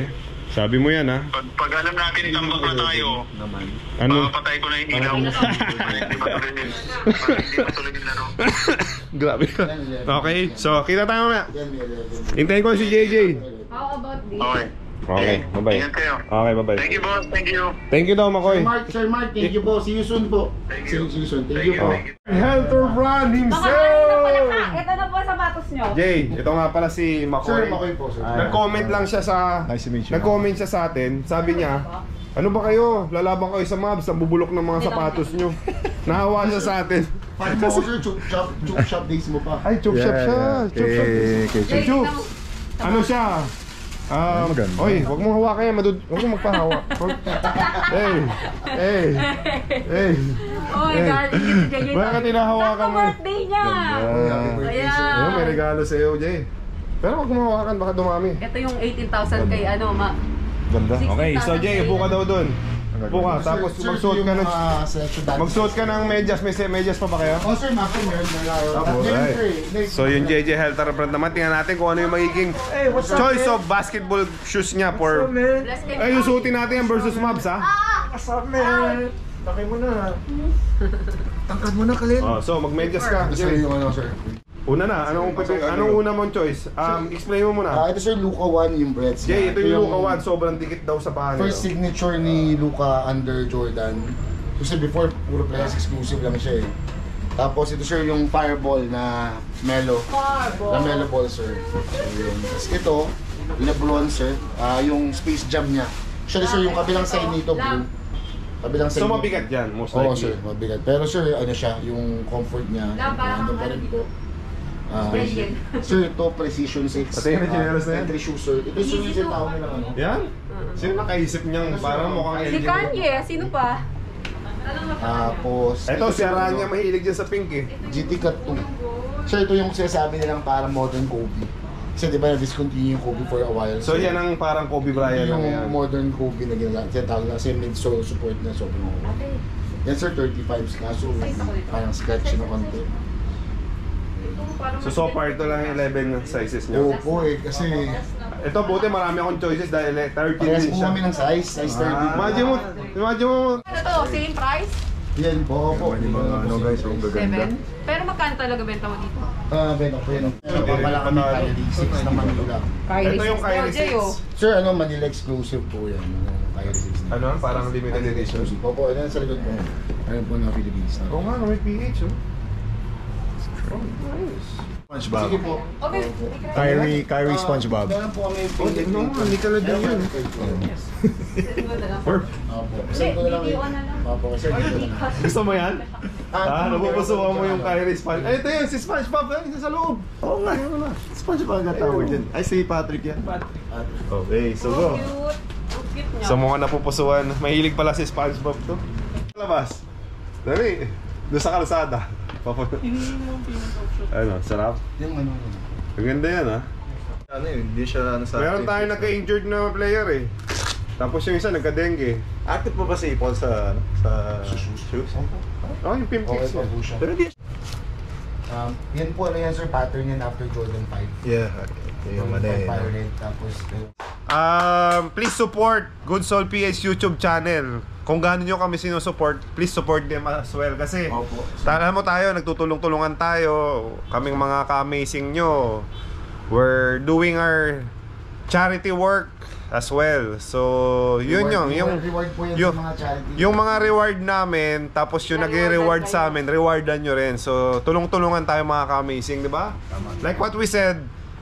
[SPEAKER 1] Sabi mo yan, ha?
[SPEAKER 2] Pag, pag alam natin tambak na tayo,
[SPEAKER 1] Ano?
[SPEAKER 2] papatay ko na yung ilaw. Para hindi matuloy yung para hindi matuloy yung laro.
[SPEAKER 1] Grabe ka. Okay, so kita tayo mamaya.
[SPEAKER 3] Yan, yan, yan, yan.
[SPEAKER 1] Hintayin ko si J J.
[SPEAKER 4] How about this?
[SPEAKER 2] Okay.
[SPEAKER 1] Okay, bye-bye.
[SPEAKER 2] Ingat kayo.
[SPEAKER 1] Okay, bye-bye.
[SPEAKER 2] Thank you, boss. Thank you.
[SPEAKER 1] Thank you daw, Makoy.
[SPEAKER 3] Sir Mark, Sir Mark, thank you po. See you soon po.
[SPEAKER 2] Thank
[SPEAKER 3] See
[SPEAKER 2] you.
[SPEAKER 3] you soon. Thank
[SPEAKER 2] Thank
[SPEAKER 3] you
[SPEAKER 2] you.
[SPEAKER 3] po.
[SPEAKER 2] Thank you.
[SPEAKER 1] Helter Brand
[SPEAKER 4] Baka ano na pala
[SPEAKER 1] himself!
[SPEAKER 4] ka? Ito na po ang sapatos nyo.
[SPEAKER 1] Jay, ito nga pala si Makoy.
[SPEAKER 3] Sir, Makoy po, sir.
[SPEAKER 1] Nag-comment lang siya sa...
[SPEAKER 6] Nice to meet you.
[SPEAKER 1] Nag-comment siya sa atin. Sabi niya, ano ba kayo? Lalaban kayo sa mobs, ang bubulok ng mga sapatos nyo. Nahawa siya sa atin.
[SPEAKER 3] Five mo ako, sir. Choop shop, choop shop days mo pa.
[SPEAKER 1] Ay, chop shop siya. Chop shop.
[SPEAKER 6] Okay, okay.
[SPEAKER 1] Chop chop. Ano siya? Ah,
[SPEAKER 6] Maganda.
[SPEAKER 1] oy, wag mong hawakan yan, madud. Wag mong magpahawak. Wag- Hey. Hey. Hey.
[SPEAKER 4] Oh my
[SPEAKER 1] Eh.
[SPEAKER 4] God, hindi si J J.
[SPEAKER 1] Bakit hinahawakan mo?
[SPEAKER 4] birthday niya! Ayan.
[SPEAKER 1] Ayun, may regalo sa iyo, Jay. Pero wag mong hawakan, baka dumami.
[SPEAKER 4] Ito yung eighteen thousand kay ano, ma.
[SPEAKER 6] Ganda.
[SPEAKER 1] Okay, so Jay, upo ka daw doon. Upo ka, tapos
[SPEAKER 3] Sir,
[SPEAKER 1] magsuot
[SPEAKER 3] sir,
[SPEAKER 1] ka
[SPEAKER 3] yung
[SPEAKER 1] ng...
[SPEAKER 3] mga selection dati.
[SPEAKER 1] Magsuot ka ng medyas, may se- medyas pa ba kayo?
[SPEAKER 3] Oh, sir, mako, meron na lang.
[SPEAKER 1] Alright.
[SPEAKER 3] Meron, sir, eh.
[SPEAKER 1] So yung J J Helter brand naman, tingnan natin kung ano yung magiging choice of basketball shoes niya for...
[SPEAKER 4] Bless kay
[SPEAKER 1] Ay, yung suotin natin yan versus Mavs, ha?
[SPEAKER 3] What's up, man? Takay mo na. Tangkad mo na, Kalin.
[SPEAKER 1] Oh, so magmedyas ka.
[SPEAKER 3] Sir,
[SPEAKER 1] Jay.
[SPEAKER 3] yung ano, sir.
[SPEAKER 1] Una na, anong, anong una mong choice? Um, explain mo muna.
[SPEAKER 3] Ah, ito, sir, Luka one yung breads.
[SPEAKER 1] Jay,
[SPEAKER 3] niya.
[SPEAKER 1] ito yung Luka one, sobrang dikit daw sa paa niyo.
[SPEAKER 3] First signature ni Luka under Jordan. Kasi before, puro players exclusive lang siya eh. Tapos ito, sir, yung Fireball na Melo.
[SPEAKER 4] Fireball.
[SPEAKER 3] Na Melo ball, sir. So, yun. Tapos ito, LeBron, sir. Ah, yung Space Jam niya. Actually, sir, yung kabilang side nito, blue. Kabilang side
[SPEAKER 1] So
[SPEAKER 3] nito.
[SPEAKER 1] mabigat yan, most
[SPEAKER 3] Oo,
[SPEAKER 1] likely.
[SPEAKER 3] sir, mabigat. Pero sir, ano siya, yung comfort niya,
[SPEAKER 4] Lang, parang
[SPEAKER 3] nandun pa rin po. Ah,
[SPEAKER 4] Legend.
[SPEAKER 3] sir, ito Precision six.
[SPEAKER 1] Pati yung chinelas na yan.
[SPEAKER 3] Entry shoe, sir. Ito sir, yung tawag nila ano.
[SPEAKER 1] Yan? Sino nakaisip niyang parang mukhang
[SPEAKER 4] Si
[SPEAKER 1] L G?
[SPEAKER 4] Kanye, sino pa?
[SPEAKER 3] Tapos,
[SPEAKER 1] Ito, si Aranya mahilig dyan sa pink eh.
[SPEAKER 3] G T Cut two. Sir, ito yung sinasabi nilang parang modern Kobe. Kasi di ba na-discontinue yung Kobe for a while.
[SPEAKER 1] So yan ang parang Kobe Bryant lang
[SPEAKER 3] yung
[SPEAKER 1] yan.
[SPEAKER 3] modern Kobe na ginagawa. Tinatawag na kasi mid-sole support na sobrang okay. Yan sir, thirty-fives na. So, parang scratch na konti.
[SPEAKER 1] So so far ito lang yung eleven sizes niyo.
[SPEAKER 3] Opo eh, kasi
[SPEAKER 1] Ito buti marami akong choices dahil eh, thirteen
[SPEAKER 3] parehas
[SPEAKER 1] din
[SPEAKER 3] po
[SPEAKER 1] siya.
[SPEAKER 3] kami ng size, size thirty.
[SPEAKER 1] Ah, imagine mo, imagine mo.
[SPEAKER 4] Ano to? Same price?
[SPEAKER 3] Yan po, opo.
[SPEAKER 6] Yung mga ano guys, yung gaganda.
[SPEAKER 4] Seven? Pero magkano talaga benta mo dito?
[SPEAKER 3] Ah, beno po yun. Papala kami Kyrie six na Manila.
[SPEAKER 4] Kyrie
[SPEAKER 1] Ito yung
[SPEAKER 4] six.
[SPEAKER 1] Kyrie
[SPEAKER 4] Oh, Jay,
[SPEAKER 1] six.
[SPEAKER 4] oh.
[SPEAKER 3] Sir, ano, Manila exclusive po yan. Ano, Kyrie six na.
[SPEAKER 1] Ano, parang limited edition.
[SPEAKER 3] Opo, ano sa likod po. Ano po na Philippines na.
[SPEAKER 1] Oo nga, no, may P H oh. Oh, nice.
[SPEAKER 6] SpongeBob.
[SPEAKER 3] Sige po.
[SPEAKER 4] Okay.
[SPEAKER 6] Kyrie, Kyrie SpongeBob.
[SPEAKER 3] Meron po kami
[SPEAKER 1] Oh, di no, hindi ka lang din yun. Perfect.
[SPEAKER 3] Opo. Send ko na lang.
[SPEAKER 4] Video na lang.
[SPEAKER 3] Opo, send ko na lang.
[SPEAKER 1] Gusto mo yan? Ah,
[SPEAKER 3] ano,
[SPEAKER 1] napupusuan mo yung
[SPEAKER 3] meron po
[SPEAKER 1] Kyrie Sponge. Ay, ito yun, si SpongeBob yan, isa sa loob.
[SPEAKER 6] Oo nga. SpongeBob ang tawag dyan. Ay, si Patrick yan.
[SPEAKER 1] Okay, so
[SPEAKER 4] Oh,
[SPEAKER 1] go.
[SPEAKER 4] cute. Oh, cute niya.
[SPEAKER 1] Sa mga napupusuan, mahilig pala si SpongeBob to. Labas. Dali. Doon sa kalsada. Papu- ano, sarap?
[SPEAKER 3] Yung ano, ano.
[SPEAKER 1] Ang ganda yan ah.
[SPEAKER 6] Ano yun, hindi siya ano sa...
[SPEAKER 1] Meron tayo nagka-injured na player eh. Tapos yung isa nagka-dengue.
[SPEAKER 6] Active pa ba si Paul sa, ano, sa shoes?
[SPEAKER 1] Oh, yung pimp
[SPEAKER 3] Okay
[SPEAKER 1] kicks
[SPEAKER 3] pa
[SPEAKER 1] niya.
[SPEAKER 3] po siya.
[SPEAKER 6] Pero di...
[SPEAKER 3] Um, yan po ano yan sir, pattern yan after Jordan five.
[SPEAKER 6] Yeah, okay. Yung ano
[SPEAKER 3] Jordan
[SPEAKER 6] eh.
[SPEAKER 3] five Pirate, tapos eh,
[SPEAKER 1] Um, please support Good Soul P H YouTube channel. Kung gaano nyo kami sinusupport, please support them as well. Kasi,
[SPEAKER 3] Opo.
[SPEAKER 1] alam mo tayo, nagtutulong-tulungan tayo. Kaming mga ka-amazing nyo. We're doing our charity work as well. So, yun
[SPEAKER 3] reward-
[SPEAKER 1] yung, yung,
[SPEAKER 3] reward po yan
[SPEAKER 1] yung,
[SPEAKER 3] sa mga charity.
[SPEAKER 1] yung mga reward namin, tapos yung nagre-reward sa amin, rewardan nyo rin. So, tulong-tulungan tayo mga ka-amazing, di ba? Like what we said,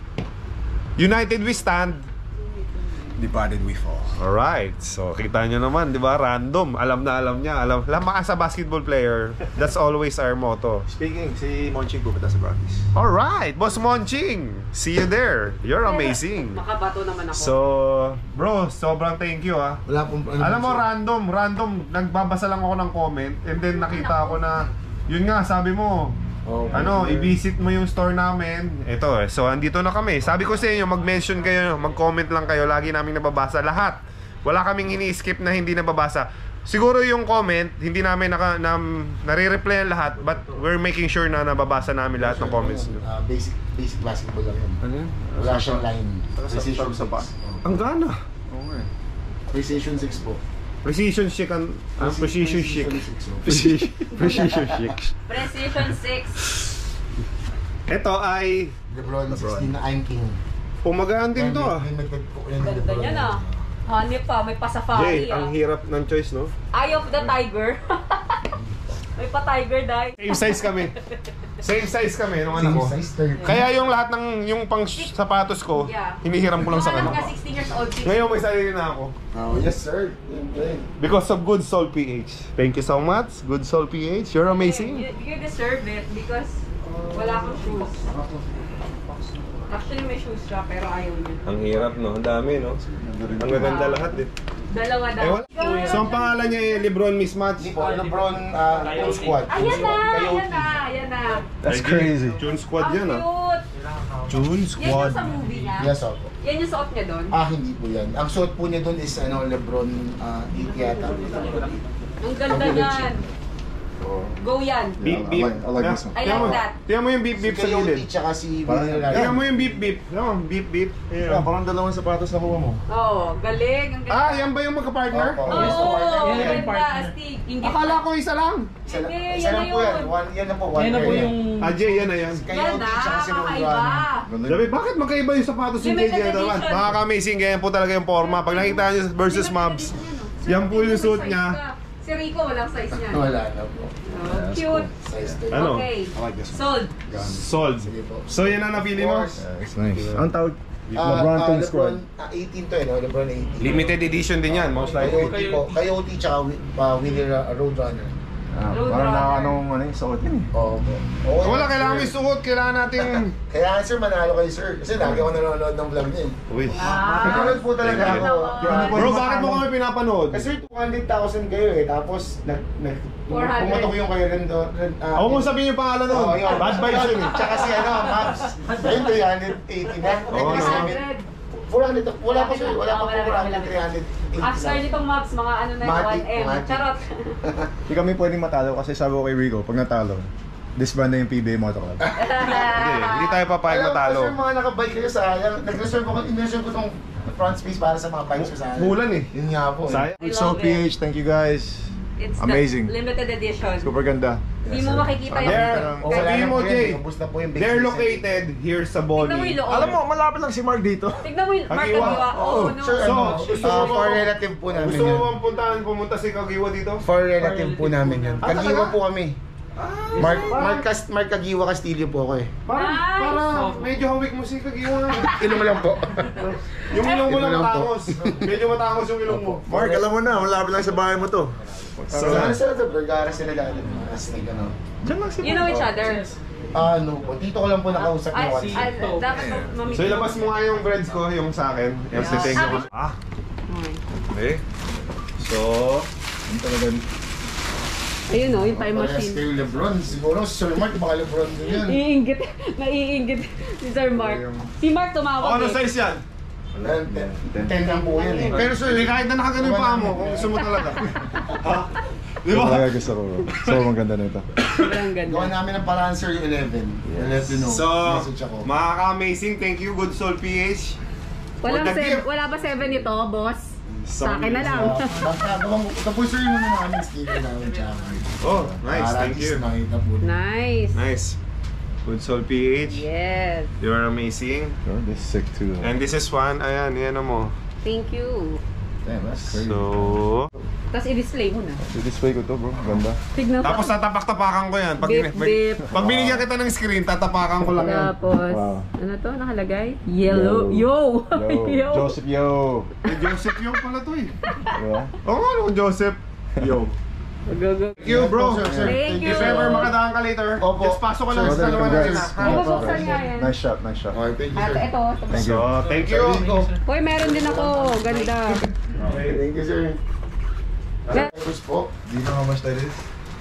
[SPEAKER 1] united we stand.
[SPEAKER 6] Divided we fall.
[SPEAKER 1] Alright, so kita nyo naman, di ba? Random, alam na alam niya. Alam, alam ka sa basketball player, that's always our motto.
[SPEAKER 6] Speaking, si Monching pupunta sa practice.
[SPEAKER 1] Alright, Boss Monching, see you there. You're amazing.
[SPEAKER 4] Makabato naman ako.
[SPEAKER 1] So, bro, sobrang thank you ah.
[SPEAKER 3] Wala pong ano,
[SPEAKER 1] Alam mo,
[SPEAKER 3] sir.
[SPEAKER 1] random, random, nagbabasa lang ako ng comment and then nakita ko na, yun nga, sabi mo,
[SPEAKER 3] Oh,
[SPEAKER 1] ano,
[SPEAKER 3] sir.
[SPEAKER 1] i-visit mo yung store namin. Ito eh, so andito na kami. Sabi ko sa inyo, mag-mention kayo, mag-comment lang kayo. Lagi namin nababasa lahat. Wala kaming ini-skip na hindi nababasa. Siguro yung comment, hindi namin naka, na, nare-reply lahat, but we're making sure na nababasa namin lahat ng comments nyo.
[SPEAKER 3] Ah, basic basic basketball lang yun.
[SPEAKER 1] Ano yun?
[SPEAKER 3] Wala siyang line.
[SPEAKER 6] Sa-
[SPEAKER 3] Precision
[SPEAKER 6] sa- sa pa.
[SPEAKER 3] six.
[SPEAKER 1] Ang gana.
[SPEAKER 6] Oo nga eh.
[SPEAKER 3] Precision six po.
[SPEAKER 1] Precision chic ang... Ah, precision chic.
[SPEAKER 6] Precision Precision chic.
[SPEAKER 4] Precision six.
[SPEAKER 1] Ito ay...
[SPEAKER 3] LeBron sixteen na I'm King.
[SPEAKER 1] Pumagaan din to ah.
[SPEAKER 3] Limited po yan.
[SPEAKER 4] Ganda
[SPEAKER 3] LeBron.
[SPEAKER 4] niya na. Hanip pa, may
[SPEAKER 1] Jay,
[SPEAKER 4] pasafari
[SPEAKER 1] ang
[SPEAKER 4] ah.
[SPEAKER 1] hirap ng choice, no?
[SPEAKER 4] Eye of the tiger. May pa-tiger dahil.
[SPEAKER 1] Same size kami. Same size kami nung anak
[SPEAKER 3] Same
[SPEAKER 1] ko.
[SPEAKER 3] size, thirty.
[SPEAKER 1] Kaya yung lahat ng yung pang sapatos ko,
[SPEAKER 4] Yeah.
[SPEAKER 1] hinihiram ko lang sa
[SPEAKER 4] Mga
[SPEAKER 1] kanya.
[SPEAKER 4] ka sixteen years old.
[SPEAKER 1] Ngayon may sarili na ako.
[SPEAKER 3] Oh, yes sir. Okay.
[SPEAKER 1] Because of Good Soul P H. Thank you so much, Good Soul P H. You're amazing.
[SPEAKER 4] You, you deserve it because wala akong shoes. Actually may shoes siya pero ayaw niya.
[SPEAKER 1] Ang hirap, no? Ang dami, no? Ang gaganda lahat, eh.
[SPEAKER 4] Dalawa daw.
[SPEAKER 1] Eh, wala. So, ang pangalan niya eh, Lebron Mismatch.
[SPEAKER 3] Hindi po, LeBron uh, full squad.
[SPEAKER 4] Ayan na!
[SPEAKER 3] Coyote.
[SPEAKER 4] Ayan na! Ayan na!
[SPEAKER 6] That's crazy.
[SPEAKER 1] June Squad
[SPEAKER 4] Ang
[SPEAKER 1] yan, ah.
[SPEAKER 4] cute!
[SPEAKER 1] June
[SPEAKER 4] Yan yung sa movie niya?
[SPEAKER 3] Yes, opo.
[SPEAKER 4] Yan yung suot niya doon?
[SPEAKER 3] Ah, hindi po yan. Ang suot po niya doon is ano, LeBron uh, eight yata.
[SPEAKER 4] Ang ganda niyan! Go yan!
[SPEAKER 1] Beep,
[SPEAKER 6] I
[SPEAKER 1] beep.
[SPEAKER 6] like- I like this one.
[SPEAKER 4] I
[SPEAKER 1] Tingnan
[SPEAKER 4] like
[SPEAKER 1] mo-
[SPEAKER 4] that.
[SPEAKER 1] Tingnan mo yung beep,
[SPEAKER 3] Si
[SPEAKER 1] beep sa
[SPEAKER 3] Coyote
[SPEAKER 1] gilid.
[SPEAKER 3] tsaka si
[SPEAKER 6] Parang-
[SPEAKER 3] Villarreal.
[SPEAKER 1] Tingnan mo yung beep, beep. Tingnan mo, beep, beep.
[SPEAKER 6] Yeah,
[SPEAKER 1] Ayan.
[SPEAKER 6] parang dalawang sapatos na kuha mo.
[SPEAKER 4] Oo, galing. Ang ganda.
[SPEAKER 1] Ah, yan ba yung magka-partner?
[SPEAKER 3] Opo.
[SPEAKER 4] Oo,
[SPEAKER 3] Yes,
[SPEAKER 4] oh,
[SPEAKER 3] partner.
[SPEAKER 4] ang ganda. Astig. Inggit
[SPEAKER 1] Akala ko isa lang.
[SPEAKER 3] Isa lang,
[SPEAKER 4] Hindi,
[SPEAKER 3] isa
[SPEAKER 4] yan
[SPEAKER 3] lang
[SPEAKER 4] na
[SPEAKER 3] po yan.
[SPEAKER 4] yun.
[SPEAKER 3] One, yan na po. One
[SPEAKER 7] Yan na po
[SPEAKER 3] pair
[SPEAKER 7] yung...
[SPEAKER 1] Ah, Jay, yan na yan.
[SPEAKER 3] Coyote
[SPEAKER 4] Ganda,
[SPEAKER 3] tsaka si
[SPEAKER 4] kakaiba.
[SPEAKER 3] Roadrunner.
[SPEAKER 1] Sabi, bakit magkaiba yung sapatos yung
[SPEAKER 4] Limited
[SPEAKER 1] J J naman?
[SPEAKER 4] edition.
[SPEAKER 1] Makaka-amazing, ganyan po talaga yung forma. Pag nakita niyo versus Mavs, yan po yung suit niya.
[SPEAKER 4] Si Rico, walang size niya.
[SPEAKER 3] Wala na po.
[SPEAKER 4] Oh, cute.
[SPEAKER 3] Size thirty.
[SPEAKER 1] Ano?
[SPEAKER 4] Okay.
[SPEAKER 6] I like this one.
[SPEAKER 4] Sold.
[SPEAKER 1] Sold.
[SPEAKER 3] Sige po.
[SPEAKER 1] So yan ang napili mo?
[SPEAKER 6] Yeah, it's nice. Ang tawag?
[SPEAKER 3] Ah,
[SPEAKER 6] LeBron
[SPEAKER 3] ah,
[SPEAKER 6] Team
[SPEAKER 3] LeBron
[SPEAKER 6] Squad.
[SPEAKER 3] ah, eighteen to eh, no? LeBron eighteen.
[SPEAKER 1] Limited edition din yan, most likely.
[SPEAKER 3] Coyote po. Coyote tsaka uh, Willie uh, Roadrunner.
[SPEAKER 6] Ah,
[SPEAKER 4] Road
[SPEAKER 6] parang na
[SPEAKER 4] runner.
[SPEAKER 6] anong ano yung suot yun eh.
[SPEAKER 3] Oo po. Okay,
[SPEAKER 1] Wala,
[SPEAKER 3] sir.
[SPEAKER 1] kailangan may suot, kailangan natin...
[SPEAKER 3] Kaya sir, manalo kayo sir. Kasi lagi ako nanonood ng vlog niya eh.
[SPEAKER 1] Uy.
[SPEAKER 4] Ah,
[SPEAKER 3] Nanonood po talaga
[SPEAKER 1] Thank
[SPEAKER 3] ako.
[SPEAKER 4] you.
[SPEAKER 1] Bro, bakit mo kami pinapanood?
[SPEAKER 3] Kasi two hundred thousand kayo eh. Tapos, nag, nag,
[SPEAKER 4] four hundred.
[SPEAKER 3] pumatok yung kayo rin doon. Uh,
[SPEAKER 1] Ako mo sabihin yung pangalan nun.
[SPEAKER 3] Oo, yun.
[SPEAKER 1] Bad vibes yun eh.
[SPEAKER 3] Tsaka si ano, Maps. Ayun, three eighty na.
[SPEAKER 1] Oo,
[SPEAKER 3] Kasi
[SPEAKER 1] no.
[SPEAKER 3] four hundred, wala pa sir. Wala pa po
[SPEAKER 4] Wala,
[SPEAKER 3] four
[SPEAKER 4] wala,
[SPEAKER 3] hundred,
[SPEAKER 4] wala.
[SPEAKER 3] three eighty
[SPEAKER 4] After nitong maps, mga ano na
[SPEAKER 3] Matic,
[SPEAKER 4] one M.
[SPEAKER 3] Matic.
[SPEAKER 4] Charot.
[SPEAKER 6] Hindi kami pwedeng matalo kasi sabi ko kay Rico, pag natalo, disband na yung P B A Motor Club.
[SPEAKER 1] Hindi, hindi tayo papayag
[SPEAKER 3] Alam ko,
[SPEAKER 1] matalo.
[SPEAKER 3] sir, mga nakabike kayo sayang. Nag-reserve ako, in-reserve ko tong front space para sa mga bikes ko sayang.
[SPEAKER 1] Bulan eh.
[SPEAKER 3] Yun nga po. eh.
[SPEAKER 1] Sayang.
[SPEAKER 4] I
[SPEAKER 6] So
[SPEAKER 4] love
[SPEAKER 6] P H, thank you guys.
[SPEAKER 4] It's
[SPEAKER 6] Amazing.
[SPEAKER 4] the limited edition.
[SPEAKER 6] Super ganda.
[SPEAKER 4] Hindi mo makikita yung...
[SPEAKER 1] They're,
[SPEAKER 3] Oh, wala
[SPEAKER 1] sabihin
[SPEAKER 3] na
[SPEAKER 1] mo,
[SPEAKER 3] po yan.
[SPEAKER 1] Jay,
[SPEAKER 3] Ubus na po yung base
[SPEAKER 1] they're
[SPEAKER 3] season.
[SPEAKER 1] located here sa
[SPEAKER 4] Tignan mo yung
[SPEAKER 1] Bonnie.
[SPEAKER 4] loob.
[SPEAKER 6] Alam mo, malapit lang si Mark dito.
[SPEAKER 4] Tignan mo yung Mark
[SPEAKER 1] Kagiwa.
[SPEAKER 4] Kagiwa.
[SPEAKER 3] Oo,
[SPEAKER 4] Oh, no.
[SPEAKER 3] sir,
[SPEAKER 1] So,
[SPEAKER 3] ano,
[SPEAKER 1] gusto
[SPEAKER 3] ah,
[SPEAKER 1] mo-
[SPEAKER 3] for relative po namin
[SPEAKER 1] Gusto mo
[SPEAKER 3] yan.
[SPEAKER 1] bang puntahan, pumunta si Kagiwa dito?
[SPEAKER 3] For relative po namin yan.
[SPEAKER 1] Ah,
[SPEAKER 3] Kagiwa
[SPEAKER 1] talaga?
[SPEAKER 3] po kami. Mark, Mark, Cast, Mark Kagiwa Castillo po ako eh.
[SPEAKER 1] Parang,
[SPEAKER 4] Nice.
[SPEAKER 1] parang medyo hawik mo si Kagiwa.
[SPEAKER 3] Ilong lang po.
[SPEAKER 1] Yung ilong mo lang
[SPEAKER 3] Ilong lang po.
[SPEAKER 1] matangos. Medyo matangos yung ilong mo.
[SPEAKER 6] Mark, alam mo na, malapit lang sa bahay mo to.
[SPEAKER 3] So, ano sila sa Vergara sila dati? Astig ano.
[SPEAKER 6] Diyan lang si
[SPEAKER 4] You know each other.
[SPEAKER 3] Ah, ano po. Dito ko lang po nakausap
[SPEAKER 4] Ay,
[SPEAKER 3] yung
[SPEAKER 4] ay,
[SPEAKER 3] WhatsApp.
[SPEAKER 4] dapat mamit.
[SPEAKER 1] So ilabas mo nga yung breads ko, yung sa akin. Yung
[SPEAKER 3] Yeah.
[SPEAKER 1] siteng ko. Ah, okay. So,
[SPEAKER 6] Ang talaga.
[SPEAKER 4] Ayun o, yung time
[SPEAKER 3] Parehas
[SPEAKER 4] machine.
[SPEAKER 3] kayo Lebron. Siguro si Sir Mark, baka Lebron din yun.
[SPEAKER 4] Iinggit, naiinggit si Sir Mark. Si Mark
[SPEAKER 1] oh,
[SPEAKER 4] tumawag
[SPEAKER 1] ano
[SPEAKER 4] eh.
[SPEAKER 1] size yan?
[SPEAKER 3] Ten lang po yan eh.
[SPEAKER 1] Pero sir, hindi kahit na nakaganon yung paa mo, kung gusto mo talaga. Ha? Di
[SPEAKER 6] Ito
[SPEAKER 1] ba?
[SPEAKER 6] talaga gusto ko. bro. Sobrang ganda nito.
[SPEAKER 4] Sobrang ganda.
[SPEAKER 3] Gawa namin ng paraan sir yung eleven. I'll let you know.
[SPEAKER 1] So,
[SPEAKER 3] Message ako.
[SPEAKER 1] makaka-amazing. Thank you, Good Soul P H.
[SPEAKER 4] Walang
[SPEAKER 1] For the
[SPEAKER 4] seven,
[SPEAKER 1] gift.
[SPEAKER 4] wala ba seven ito, boss? Sa akin na lang.
[SPEAKER 3] Ah, basta gawang, ito po sir yung mga namin sticker namin tsaka.
[SPEAKER 1] Oh, nice.
[SPEAKER 3] Para
[SPEAKER 1] Thank
[SPEAKER 3] at least
[SPEAKER 1] you.
[SPEAKER 3] makita po.
[SPEAKER 4] Nice.
[SPEAKER 1] Nice. Good Soul P H.
[SPEAKER 4] Yes.
[SPEAKER 1] You are amazing.
[SPEAKER 6] Oh, this is sick too.
[SPEAKER 1] And this is one, ayan, yan mo.
[SPEAKER 4] Thank you.
[SPEAKER 6] Damn, that's crazy.
[SPEAKER 1] So,
[SPEAKER 4] Tapos i-display mo na.
[SPEAKER 6] I-display ko to bro, ganda.
[SPEAKER 4] Tignan
[SPEAKER 1] tapos tatapak-tapakan ko yan. Pag,
[SPEAKER 4] Beep, beep.
[SPEAKER 1] pag binigyan kita ng screen, tatapakan ko lang yan.
[SPEAKER 4] Tapos,
[SPEAKER 6] Wow.
[SPEAKER 4] ano to nakalagay? Yellow. Yo!
[SPEAKER 6] Yo, Joseph, yo.
[SPEAKER 1] Eh, Joseph yung pala to eh.
[SPEAKER 6] Diba?
[SPEAKER 1] Oo nga, ano Joseph? Yo.
[SPEAKER 4] Go, go.
[SPEAKER 1] Thank you, bro.
[SPEAKER 3] Sir, sir.
[SPEAKER 4] Thank you.
[SPEAKER 1] If ever makadaan ka later,
[SPEAKER 3] Opo.
[SPEAKER 1] just pasok ko lang
[SPEAKER 3] Sir,
[SPEAKER 1] sa
[SPEAKER 6] Brother,
[SPEAKER 1] dalawa na
[SPEAKER 6] congrats.
[SPEAKER 1] sila.
[SPEAKER 4] Ay, mabuksan nga yan.
[SPEAKER 6] Nice shot, nice shot.
[SPEAKER 3] Okay, thank you
[SPEAKER 4] At
[SPEAKER 3] sir.
[SPEAKER 4] ito.
[SPEAKER 6] Thank you.
[SPEAKER 1] So, thank you.
[SPEAKER 4] Hoy, meron din ako. Ganda.
[SPEAKER 3] Okay, thank you sir.
[SPEAKER 4] Yeah.
[SPEAKER 3] Tapos po.
[SPEAKER 6] Do you know how much that is?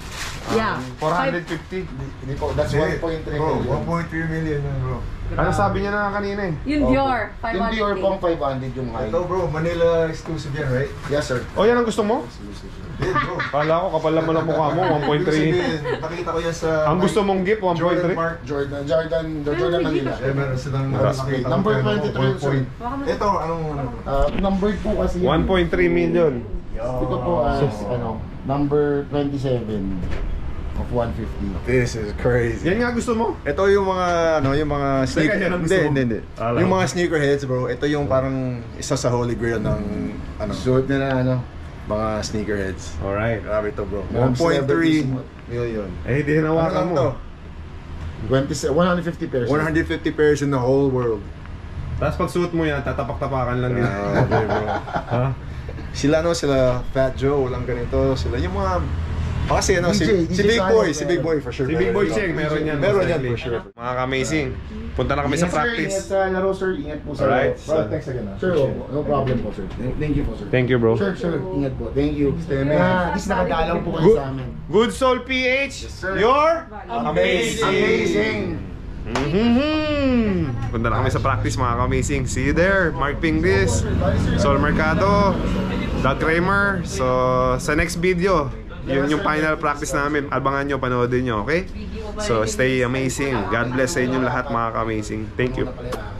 [SPEAKER 4] Yeah.
[SPEAKER 1] four hundred fifty.
[SPEAKER 3] Hindi po, that's one point three
[SPEAKER 6] Bro,
[SPEAKER 3] million.
[SPEAKER 6] one point three million yun, bro.
[SPEAKER 1] Ano sabi niya na kanina eh?
[SPEAKER 4] Yung
[SPEAKER 3] Opo.
[SPEAKER 4] Dior, five
[SPEAKER 3] Yung
[SPEAKER 4] hundred
[SPEAKER 3] Dior
[SPEAKER 4] K.
[SPEAKER 3] pang five hundred yung high.
[SPEAKER 6] Ito bro, Manila exclusive yan, right?
[SPEAKER 3] Yes, sir.
[SPEAKER 1] O yan ang gusto mo?
[SPEAKER 6] Yeah, bro.
[SPEAKER 1] Kala ko kapal naman ang mukha mo, one point three.
[SPEAKER 6] Nakita ko yan sa...
[SPEAKER 1] Ang gusto mong gift, one point
[SPEAKER 6] Jordan
[SPEAKER 1] three?
[SPEAKER 6] Park.
[SPEAKER 3] Jordan, Jordan, Jordan Manila.
[SPEAKER 6] Eh, meron silang
[SPEAKER 1] Number
[SPEAKER 6] nakita ko,
[SPEAKER 3] number
[SPEAKER 6] pero
[SPEAKER 3] twenty-three,
[SPEAKER 6] one point.
[SPEAKER 3] sir.
[SPEAKER 4] Baka mas-
[SPEAKER 6] Ito, anong ano?
[SPEAKER 3] Uh, numbered po kasi yan.
[SPEAKER 1] one point three million.
[SPEAKER 3] Ito po as, ano, number twenty-seven of one fifty.
[SPEAKER 6] This is crazy.
[SPEAKER 1] Yan nga gusto mo?
[SPEAKER 6] Ito yung mga ano, yung mga sneaker.
[SPEAKER 1] yan ang
[SPEAKER 6] Hindi,
[SPEAKER 1] gusto mo?
[SPEAKER 6] hindi, hindi.
[SPEAKER 1] Alam
[SPEAKER 6] Yung
[SPEAKER 1] ko.
[SPEAKER 6] mga sneakerheads, bro. Ito yung parang isa sa holy grail ng ano,
[SPEAKER 3] Suot na na, ano.
[SPEAKER 6] mga sneakerheads.
[SPEAKER 1] Alright.
[SPEAKER 6] Grabe ito, bro.
[SPEAKER 3] Mga
[SPEAKER 6] one point three
[SPEAKER 3] celebrities
[SPEAKER 6] million.
[SPEAKER 1] Eh, di
[SPEAKER 6] Ano
[SPEAKER 1] hinawakan
[SPEAKER 6] lang
[SPEAKER 1] mo.
[SPEAKER 6] to?
[SPEAKER 3] twenty, one hundred fifty pairs.
[SPEAKER 6] one hundred fifty pairs in the whole world.
[SPEAKER 1] Tapos pag suot mo yan, tatapak-tapakan lang din.
[SPEAKER 6] Ah, okay, bro.
[SPEAKER 1] Ha?
[SPEAKER 6] Sila no, sila Fat Joe, walang ganito. Sila yung mga kasi ano, si,
[SPEAKER 3] D J,
[SPEAKER 6] si
[SPEAKER 3] D J
[SPEAKER 6] Big
[SPEAKER 3] tayo,
[SPEAKER 6] Boy, si
[SPEAKER 3] meron.
[SPEAKER 6] Big Boy for sure.
[SPEAKER 1] Si Big Boy Cheng, meron yan.
[SPEAKER 6] Meron
[SPEAKER 1] most
[SPEAKER 6] yan
[SPEAKER 1] likely.
[SPEAKER 6] for sure.
[SPEAKER 1] Mga ka-amazing. Punta na kami sa
[SPEAKER 3] Yes, sir. Ingat
[SPEAKER 1] practice.
[SPEAKER 3] sa laro, sir. Ingat po, sir.
[SPEAKER 1] Alright.
[SPEAKER 6] Bro, thanks again. ah.
[SPEAKER 3] Sir, opo. No problem po, sir. Thank thank you po, sir.
[SPEAKER 1] Thank you, bro.
[SPEAKER 3] Sir, sir. Ingat po. Thank you.
[SPEAKER 6] Stay amazing.
[SPEAKER 3] Ah, at least nakadalaw po kayo
[SPEAKER 1] Good,
[SPEAKER 3] sa amin.
[SPEAKER 1] good Soul P H,
[SPEAKER 3] sir.
[SPEAKER 1] you're
[SPEAKER 6] Amazing.
[SPEAKER 3] Amazing.
[SPEAKER 1] Mhm. Punta na kami sa practice, mga ka-amazing. See you there. Mark Pingris, Sol Mercado, Doug Kramer. So, sa next video, yun yung final practice namin. Abangan nyo, panoodin nyo, okay? So, stay amazing. God bless sa inyong lahat, mga ka-amazing. Thank you.
[SPEAKER 3] Una pala yung akin.